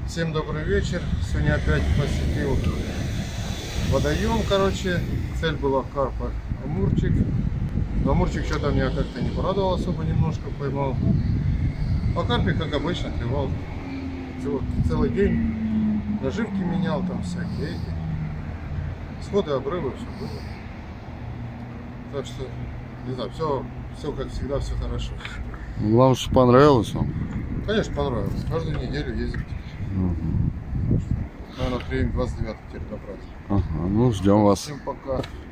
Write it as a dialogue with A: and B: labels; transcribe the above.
A: Всем добрый вечер. Сегодня опять посетил водоем, короче. Цель была карпа амурчик. Но амурчик что-то меня как-то не порадовал особо, немножко поймал. А карпик, как обычно, клевал целый день. Наживки менял, там всякие эти. Сходы, обрывы, все было. Так что, не знаю, все как всегда, все хорошо.
B: Главное, что понравилось вам.
A: Конечно, понравилось. Каждую неделю ездить. Наверное, приедем 29 теперь добрать.
B: Ага, ну ждем вас.
A: Всем пока.